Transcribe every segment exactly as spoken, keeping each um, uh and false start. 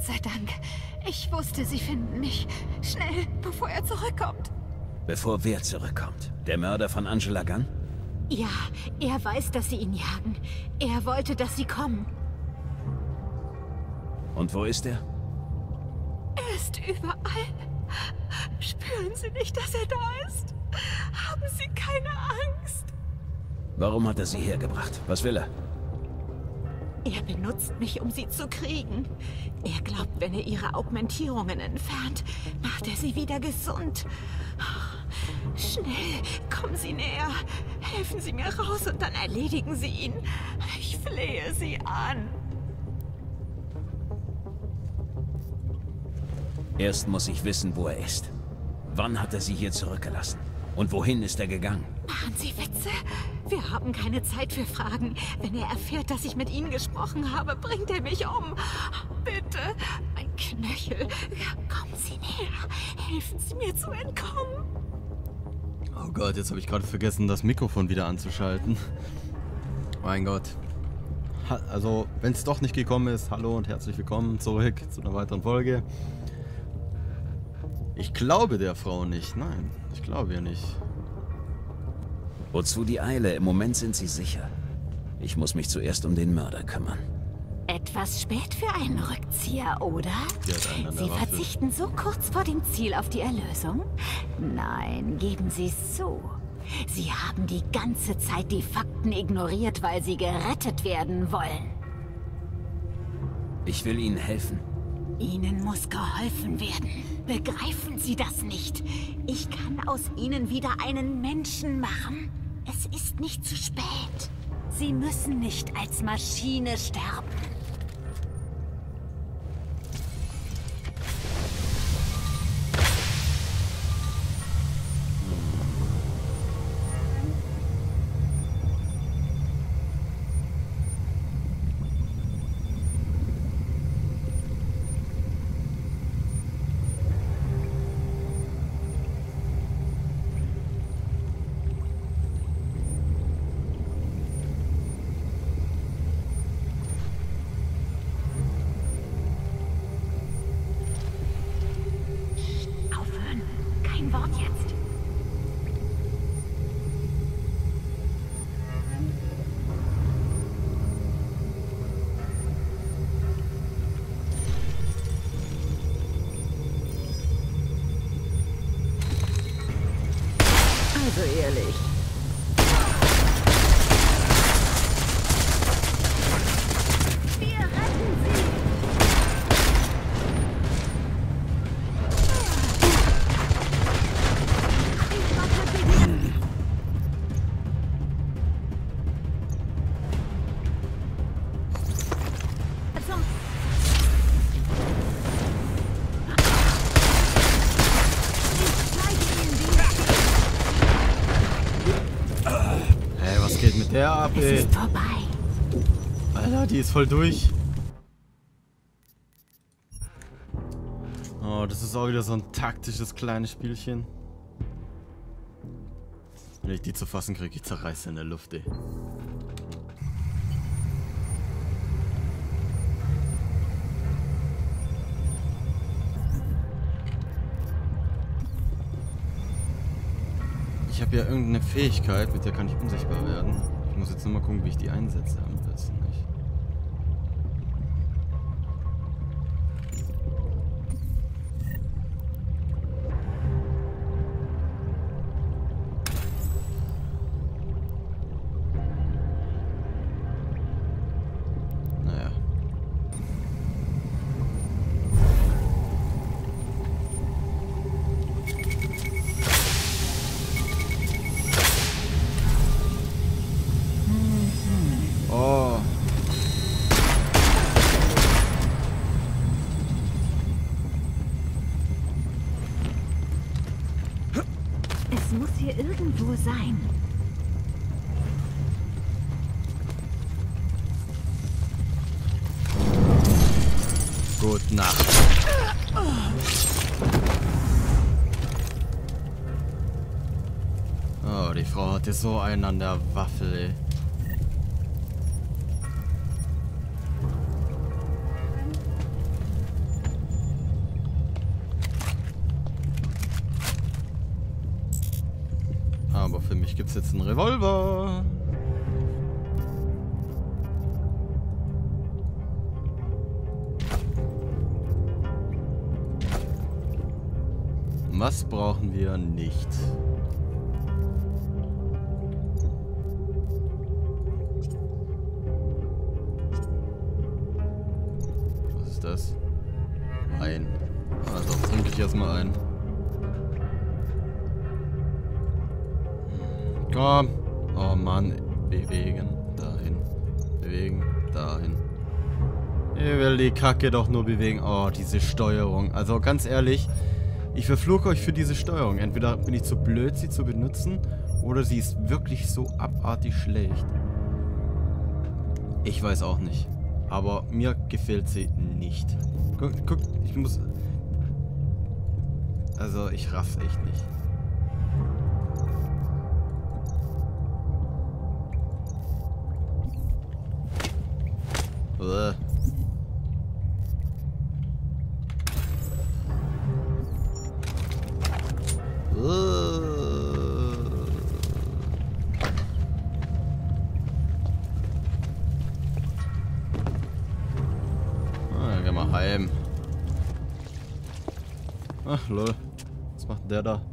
sei Dank. Ich wusste, Sie finden mich. Schnell, bevor er zurückkommt. Bevor wer zurückkommt? Der Mörder von Angela Gunn? Ja, er weiß, dass Sie ihn jagen. Er wollte, dass Sie kommen. Und wo ist er? Er ist überall. Spüren Sie nicht, dass er da ist? Haben Sie keine Angst? Warum hat er sie hergebracht? Was will er? Er benutzt mich, um sie zu kriegen. Er glaubt, wenn er ihre Augmentierungen entfernt, macht er sie wieder gesund. Schnell, kommen Sie näher. Helfen Sie mir raus und dann erledigen Sie ihn. Ich flehe Sie an. Erst muss ich wissen, wo er ist. Wann hat er sie hier zurückgelassen? Und wohin ist er gegangen? Machen Sie Witze? Wir haben keine Zeit für Fragen. Wenn er erfährt, dass ich mit Ihnen gesprochen habe, bringt er mich um. Bitte, mein Knöchel. Kommen Sie näher. Helfen Sie mir zu entkommen. Oh Gott, jetzt habe ich gerade vergessen, das Mikrofon wieder anzuschalten. Mein Gott. Ha also, wenn es doch nicht gekommen ist, hallo und herzlich willkommen zurück zu einer weiteren Folge. Ich glaube der Frau nicht. Nein, ich glaube ihr nicht. Wozu die Eile? Im Moment sind sie sicher. Ich muss mich zuerst um den Mörder kümmern. Etwas spät für einen Rückzieher, oder? Sie verzichten so kurz vor dem Ziel auf die Erlösung? Nein, geben Sie es zu. Sie haben die ganze Zeit die Fakten ignoriert, weil Sie gerettet werden wollen. Ich will Ihnen helfen. Ihnen muss geholfen werden. Begreifen Sie das nicht? Ich kann aus Ihnen wieder einen Menschen machen. Es ist nicht zu spät. Sie müssen nicht als Maschine sterben. Wort jetzt. Also ehrlich. Wir retten sie. Der ab, es ey. ist vorbei. Alter, die ist voll durch. Oh, das ist auch wieder so ein taktisches kleines Spielchen. Wenn ich die zu fassen kriege, ich zerreiße in der Luft, ey. Ich habe ja irgendeine Fähigkeit, mit der kann ich unsichtbar werden. Ich muss jetzt nur mal gucken, wie ich die einsetze am besten, nicht? Naja. Oh. Es muss hier irgendwo sein. Gute Nacht. Oh, die Frau hatte so einen an der Waffel, ey. gibt's jetzt einen Revolver. Was brauchen wir nicht? Was ist das? Wein. Also trinke ich erstmal ein. Komm. Oh Mann. Bewegen. Dahin. Bewegen. Dahin. Ich will die Kacke doch nur bewegen. Oh, diese Steuerung. Also ganz ehrlich, ich verfluche euch für diese Steuerung. Entweder bin ich zu blöd, sie zu benutzen, oder sie ist wirklich so abartig schlecht. Ich weiß auch nicht. Aber mir gefällt sie nicht. Guck, guck, ich muss... Also, ich raff's echt nicht. Uah. Ah, geh mal heim. Ach, lol. Was macht der da?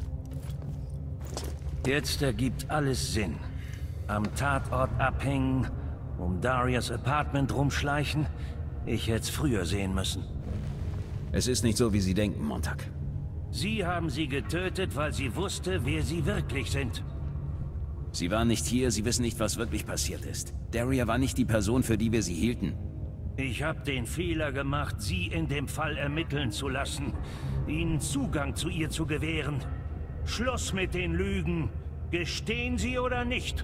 Jetzt ergibt alles Sinn. Am Tatort abhängen, um Darias Apartment rumschleichen. Ich hätte es früher sehen müssen. Es ist nicht so, wie Sie denken, Montag. Sie haben sie getötet, weil sie wusste, wer sie wirklich sind. Sie waren nicht hier, Sie wissen nicht, was wirklich passiert ist. Daria war nicht die Person, für die wir sie hielten. Ich habe den Fehler gemacht, sie in dem Fall ermitteln zu lassen. Ihnen Zugang zu ihr zu gewähren. Schluss mit den Lügen. Gestehen Sie oder nicht?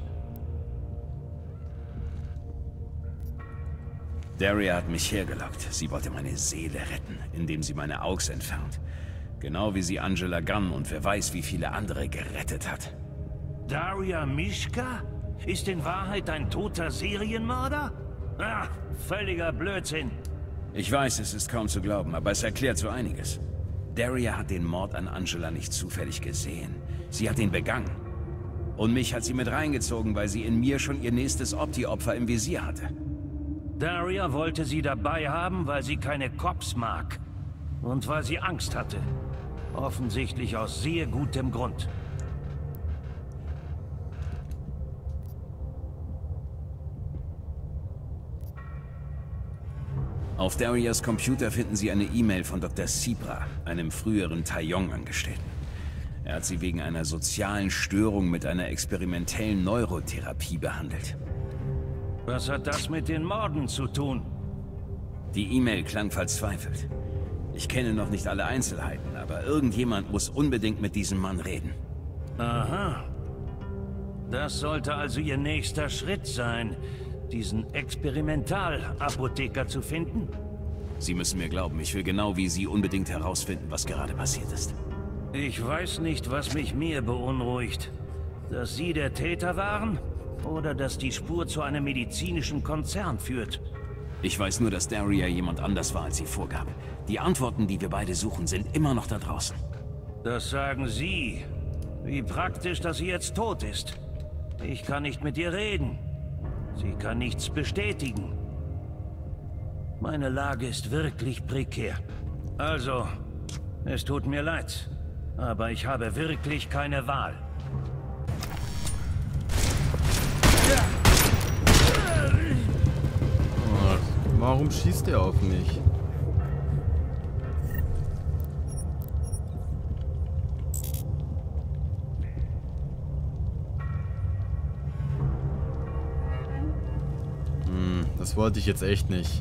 Daria hat mich hergelockt. Sie wollte meine Seele retten, indem sie meine Augs entfernt. Genau wie sie Angela Gunn und wer weiß, wie viele andere gerettet hat. Daria Mishka? Ist in Wahrheit ein toter Serienmörder? Ah, völliger Blödsinn. Ich weiß, es ist kaum zu glauben, aber es erklärt so einiges. Daria hat den Mord an Angela nicht zufällig gesehen. Sie hat ihn begangen. Und mich hat sie mit reingezogen, weil sie in mir schon ihr nächstes Opti-Opfer im Visier hatte. Daria wollte sie dabei haben, weil sie keine Cops mag. Und weil sie Angst hatte. Offensichtlich aus sehr gutem Grund. Auf Darias Computer finden Sie eine E-Mail von Doktor Sibra, einem früheren Taiyong-Angestellten. Er hat sie wegen einer sozialen Störung mit einer experimentellen Neurotherapie behandelt. Was hat das mit den Morden zu tun? Die E-Mail klang verzweifelt. Ich kenne noch nicht alle Einzelheiten, aber irgendjemand muss unbedingt mit diesem Mann reden. Aha. Das sollte also Ihr nächster Schritt sein, diesen Experimentalapotheker zu finden? Sie müssen mir glauben, ich will genau wie Sie unbedingt herausfinden, was gerade passiert ist. Ich weiß nicht, was mich mehr beunruhigt. Dass Sie der Täter waren oder dass die Spur zu einem medizinischen Konzern führt. Ich weiß nur, dass Daria jemand anders war, als sie vorgab. Die Antworten, die wir beide suchen, sind immer noch da draußen. Das sagen Sie. Wie praktisch, dass sie jetzt tot ist. Ich kann nicht mit ihr reden. Sie kann nichts bestätigen. Meine Lage ist wirklich prekär. Also, es tut mir leid. Aber ich habe wirklich keine Wahl. Oh, warum schießt er auf mich? Hm, das wollte ich jetzt echt nicht.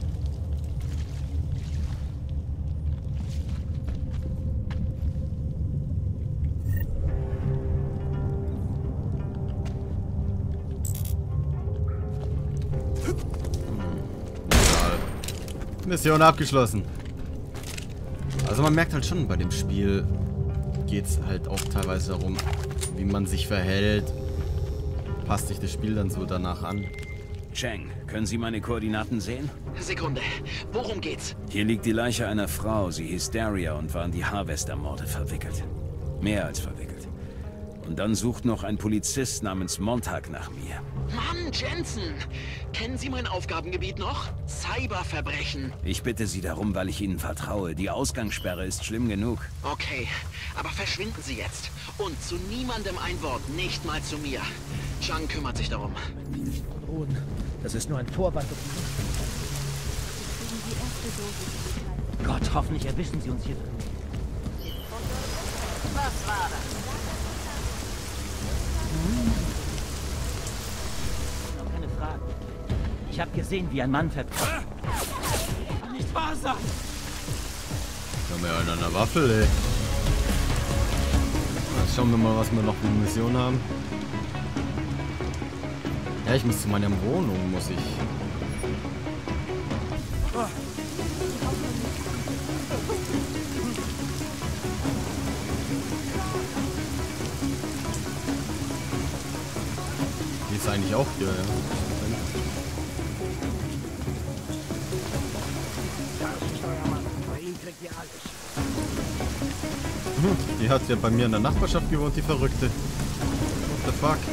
Mission abgeschlossen. Also man merkt halt schon, bei dem Spiel geht es halt auch teilweise darum, wie man sich verhält. Passt sich das Spiel dann so danach an. Cheng, können Sie meine Koordinaten sehen? Sekunde. Worum geht's? Hier liegt die Leiche einer Frau. Sie hieß Daria und war in die Harvester-Morde verwickelt. Mehr als verwickelt. Und dann sucht noch ein Polizist namens Montag nach mir. Mann, Jensen! Kennen Sie mein Aufgabengebiet noch? Cyberverbrechen. Ich bitte Sie darum, weil ich Ihnen vertraue. Die Ausgangssperre ist schlimm genug. Okay, aber verschwinden Sie jetzt. Und zu niemandem ein Wort, nicht mal zu mir. Chang kümmert sich darum. Das ist nur ein Vorwand. Gott, hoffentlich erwischen Sie uns hier drin. Was war das? Noch keine Frage. Ich habe gesehen, wie ein Mann verbrennt. Kann nicht wahr sein! Wir haben ja einen an der Waffel, ey. Jetzt schauen wir mal, was wir noch für eine Mission haben. Ja, ich muss zu meiner Wohnung, muss ich. Die ist eigentlich auch hier, ja. Hm, die hat ja bei mir in der Nachbarschaft gewohnt, die Verrückte. What the fuck?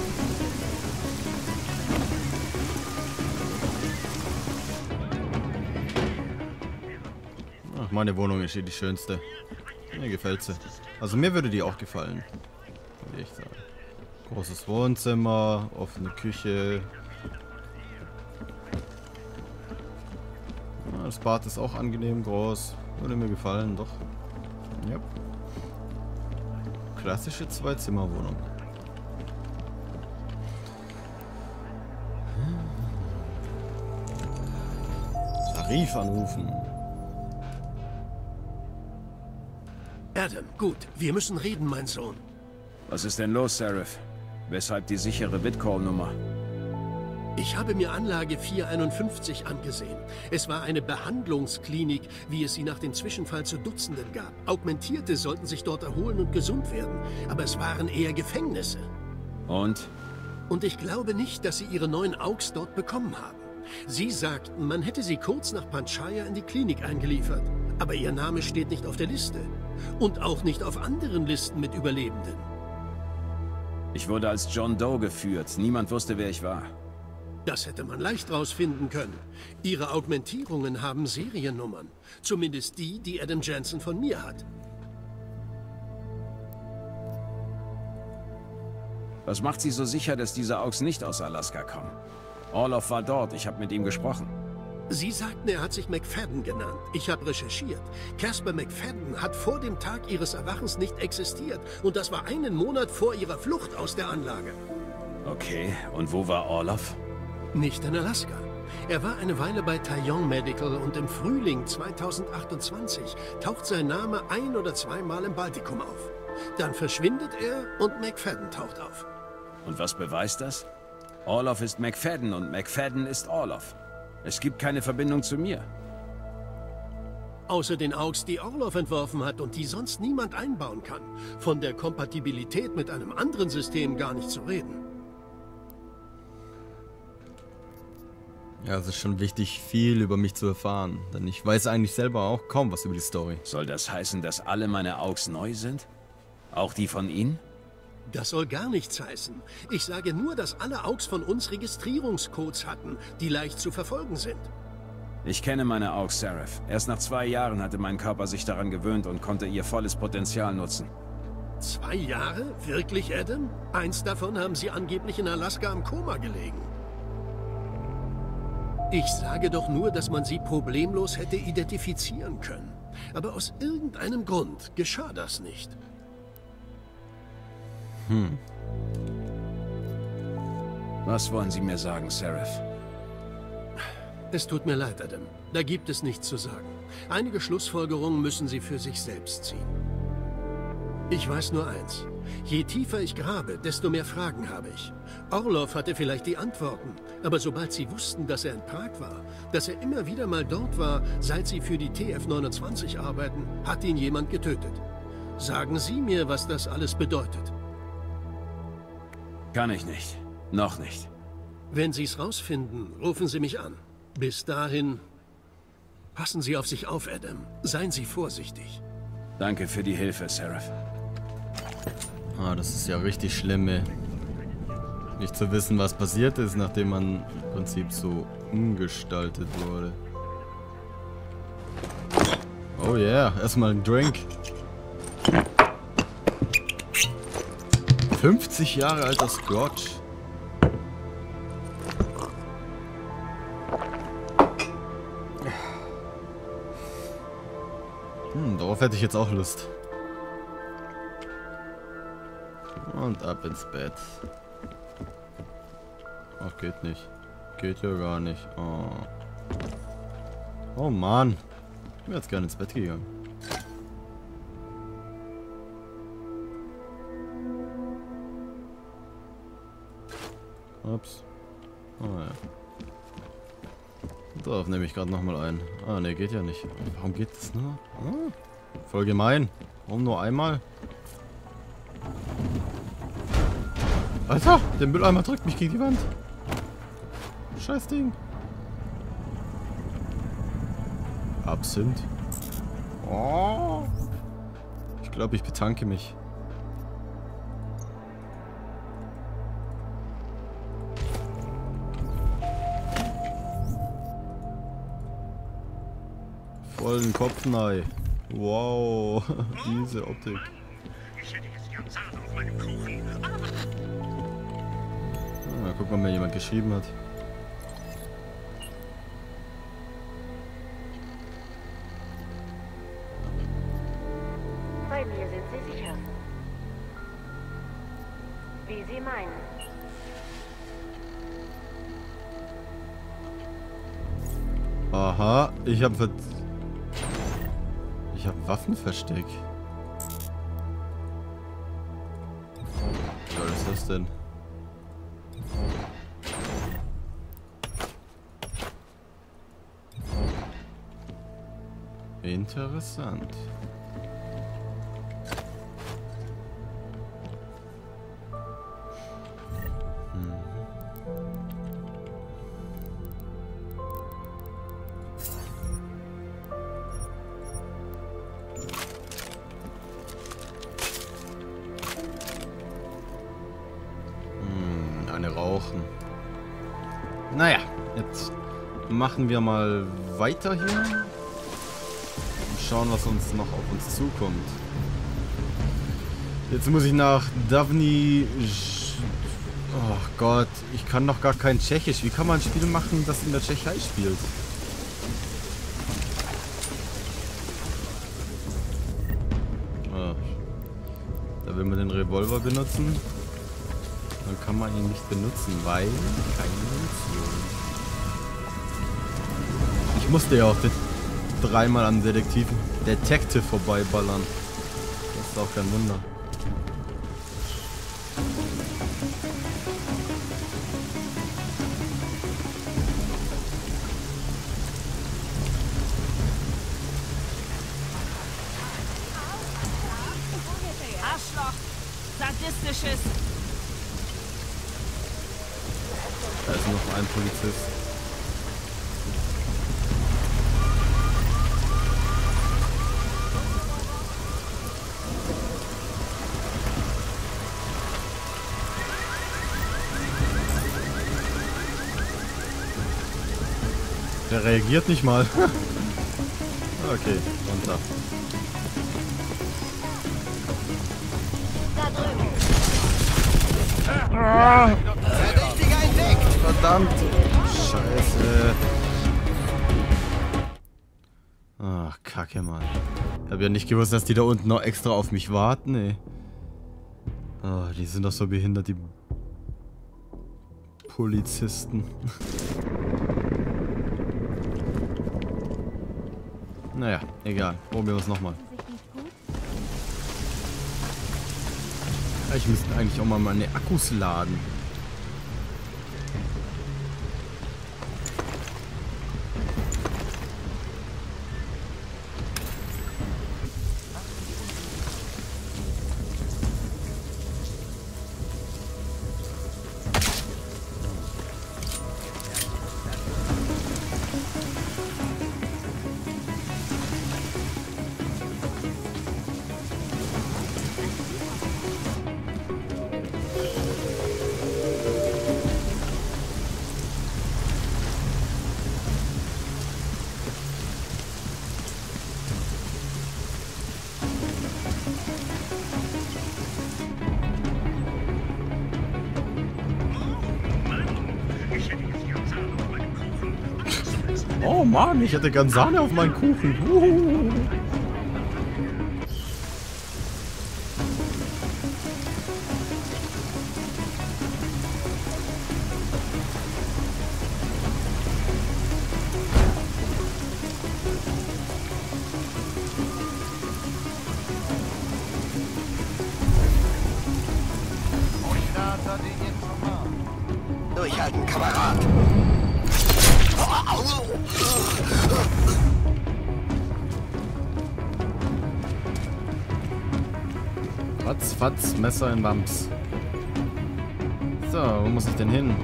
Ach, meine Wohnung ist hier die schönste. Mir gefällt sie. Also mir würde die auch gefallen. Würde ich sagen. Großes Wohnzimmer, offene Küche. Ja, das Bad ist auch angenehm groß. Würde mir gefallen, doch. Ja. Klassische Zwei-Zimmer-Wohnung. Tarif anrufen. Adam, gut. Wir müssen reden, mein Sohn. Was ist denn los, Seraph? Weshalb die sichere Bitcall-Nummer? Ich habe mir Anlage vierhunderteinundfünfzig angesehen. Es war eine Behandlungsklinik, wie es sie nach dem Zwischenfall zu Dutzenden gab. Augmentierte sollten sich dort erholen und gesund werden. Aber es waren eher Gefängnisse. Und? Und ich glaube nicht, dass sie ihre neuen Augs dort bekommen haben. Sie sagten, man hätte sie kurz nach Panchaya in die Klinik eingeliefert. Aber ihr Name steht nicht auf der Liste. Und auch nicht auf anderen Listen mit Überlebenden. Ich wurde als John Doe geführt. Niemand wusste, wer ich war. Das hätte man leicht rausfinden können. Ihre Augmentierungen haben Seriennummern. Zumindest die, die Adam Jensen von mir hat. Was macht Sie so sicher, dass diese Augs nicht aus Alaska kommen? Orloff war dort. Ich habe mit ihm gesprochen. Sie sagten, er hat sich McFadden genannt. Ich habe recherchiert. Caspar McFadden hat vor dem Tag ihres Erwachens nicht existiert. Und das war einen Monat vor ihrer Flucht aus der Anlage. Okay, und wo war Orloff? Nicht in Alaska. Er war eine Weile bei Taillon Medical und im Frühling zweitausendachtundzwanzig taucht sein Name ein- oder zweimal im Baltikum auf. Dann verschwindet er und McFadden taucht auf. Und was beweist das? Orloff ist McFadden und McFadden ist Orloff. Es gibt keine Verbindung zu mir. Außer den Augs, die Orloff entworfen hat und die sonst niemand einbauen kann. Von der Kompatibilität mit einem anderen System gar nicht zu reden. Ja, es ist schon wichtig, viel über mich zu erfahren, denn ich weiß eigentlich selber auch kaum was über die Story. Soll das heißen, dass alle meine Augs neu sind? Auch die von Ihnen? Das soll gar nichts heißen. Ich sage nur, dass alle Augs von uns Registrierungscodes hatten, die leicht zu verfolgen sind. Ich kenne meine Augs, Seraph. Erst nach zwei Jahren hatte mein Körper sich daran gewöhnt und konnte ihr volles Potenzial nutzen. Zwei Jahre? Wirklich, Adam? Eins davon haben Sie angeblich in Alaska im Koma gelegen. Ich sage doch nur, dass man sie problemlos hätte identifizieren können. Aber aus irgendeinem Grund geschah das nicht. Hm. Was wollen Sie mir sagen, Seraph? Es tut mir leid, Adam. Da gibt es nichts zu sagen. Einige Schlussfolgerungen müssen Sie für sich selbst ziehen. Ich weiß nur eins. Je tiefer ich grabe, desto mehr Fragen habe ich. Orloff hatte vielleicht die Antworten, aber sobald sie wussten, dass er in Prag war, dass er immer wieder mal dort war, seit sie für die T F neunundzwanzig arbeiten, hat ihn jemand getötet. Sagen Sie mir, was das alles bedeutet. Kann ich nicht. Noch nicht. Wenn Sie es rausfinden, rufen Sie mich an. Bis dahin, passen Sie auf sich auf, Adam. Seien Sie vorsichtig. Danke für die Hilfe, Seraph. Ah, das ist ja richtig schlimm, ey. Nicht zu wissen, was passiert ist, nachdem man im Prinzip so umgestaltet wurde. Oh yeah, erstmal ein Drink. fünfzig Jahre alter Scotch. Hm, darauf hätte ich jetzt auch Lust. Und ab ins Bett. Ach, geht nicht. Geht ja gar nicht. Oh, oh Mann. Ich wäre jetzt gerne ins Bett gegangen. Ups. Oh ja. Darauf nehme ich gerade nochmal ein. Ah, ne, geht ja nicht. Warum geht das nur? Ah, voll gemein. Warum nur einmal? Alter, der Mülleimer drückt mich gegen die Wand. Scheiß Ding. Absinth. Oh. Ich glaube, ich betanke mich. Voll den Kopf nahe. Wow, diese Optik. Mal gucken, ob mir jemand geschrieben hat. Bei mir sind Sie sicher. Wie Sie meinen. Aha, ich habe ich habe Waffenversteck. Was ist das denn? Interessant. Rauchen. Naja, jetzt machen wir mal weiter hier. Und schauen, was uns noch auf uns zukommt. Jetzt muss ich nach Davni... Oh Gott, ich kann doch gar kein Tschechisch. Wie kann man ein Spiel machen, das in der Tschechei spielt? Oh. Da will man den Revolver benutzen. Dann kann man ihn nicht benutzen, weil keine Munition. Ich musste ja auch dreimal am Detektiven Detective vorbeiballern. Das ist auch kein Wunder. Arschloch! Sadistisches! Da ist noch ein Polizist. Der reagiert nicht mal. Okay, runter. Ah! Verdammt! Scheiße! Ach, Kacke, Mann. Ich hab ja nicht gewusst, dass die da unten noch extra auf mich warten, ey. Oh, die sind doch so behindert, die Polizisten. Naja, egal. Probieren wir es nochmal. Ich müsste eigentlich auch mal meine Akkus laden. Oh Mann, ich hätte gern Sahne auf meinen Kuchen. Uhuhu. Durchhalten, Kamerad. Fatz, Fatz, Messer in Wams. So, wo muss ich denn hin?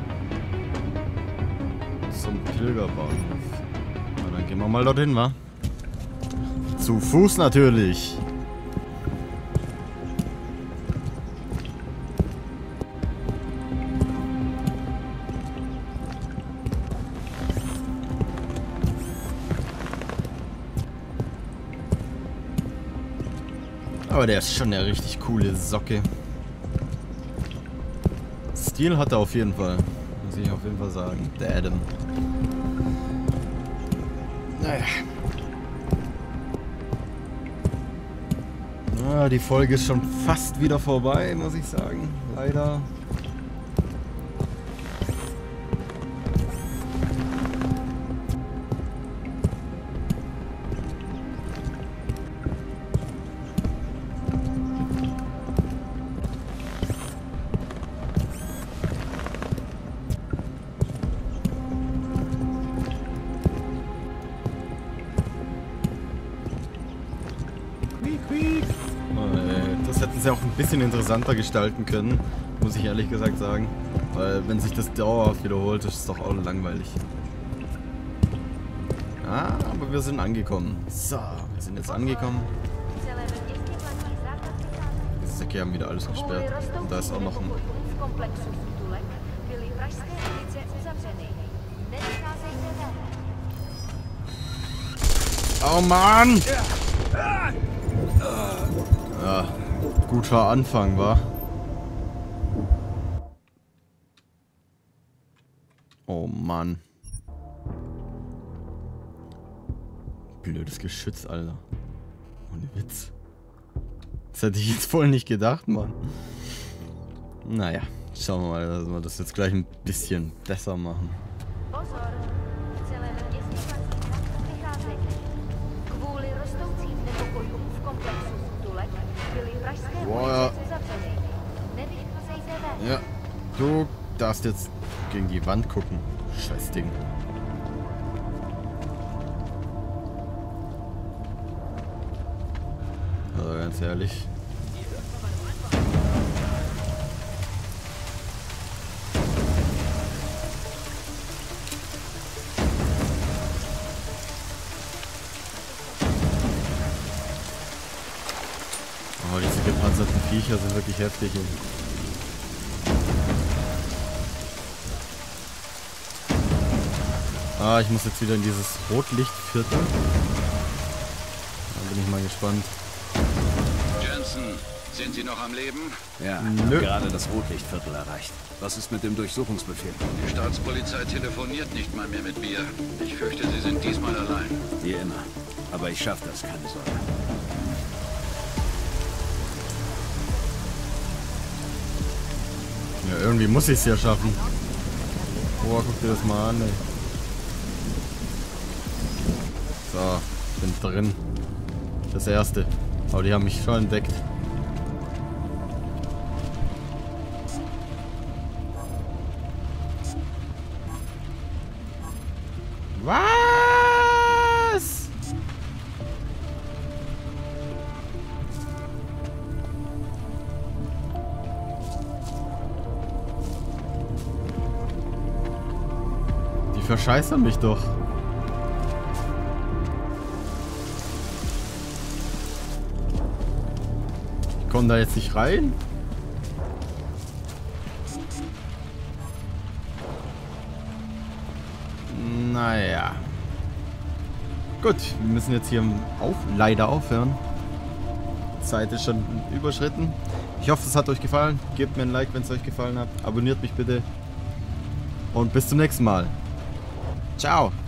Zum Pilgerbahnhof. Na, dann gehen wir mal dorthin, wa? Zu Fuß natürlich. Aber der ist schon eine richtig coole Socke. Stil hat er auf jeden Fall. Muss ich auf jeden Fall sagen. Der Adam. Naja. Ah, die Folge ist schon fast wieder vorbei, muss ich sagen. Leider. Das hätten sie auch ein bisschen interessanter gestalten können, muss ich ehrlich gesagt sagen. Weil wenn sich das dauerhaft wiederholt, ist es doch auch langweilig. Ah, aber wir sind angekommen. So, wir sind jetzt angekommen. Die Säcke haben wieder alles gesperrt. Und da ist auch noch ein... Oh Mann! Ja, guter Anfang, wa? Oh Mann. Blödes Geschütz, Alter. Ohne Witz. Das hätte ich jetzt voll nicht gedacht, Mann. Naja, schauen wir mal, dass wir das jetzt gleich ein bisschen besser machen. Boah. Ja, du darfst jetzt gegen die Wand gucken. Scheiß Ding. Also ganz ehrlich. Oh, diese gepanzerten Viecher sind wirklich heftig. Ah, ich muss jetzt wieder in dieses Rotlichtviertel. Da bin ich mal gespannt. Jensen, sind Sie noch am Leben? Ja, Nö. gerade das Rotlichtviertel erreicht. Was ist mit dem Durchsuchungsbefehl? Die Staatspolizei telefoniert nicht mal mehr mit mir. Ich fürchte, Sie sind diesmal allein. Wie immer. Aber ich schaffe das, keine Sorge. Ja, irgendwie muss ich es ja schaffen. Boah, guck dir das mal an, ey. So, ich bin drin. Das erste. Aber die haben mich schon entdeckt. Was? Die verscheißern mich doch. Ich komme da jetzt nicht rein. Naja. Gut, wir müssen jetzt hier auf, leider aufhören. Die Zeit ist schon überschritten. Ich hoffe, es hat euch gefallen. Gebt mir ein Like, wenn es euch gefallen hat. Abonniert mich bitte. Und bis zum nächsten Mal. Ciao.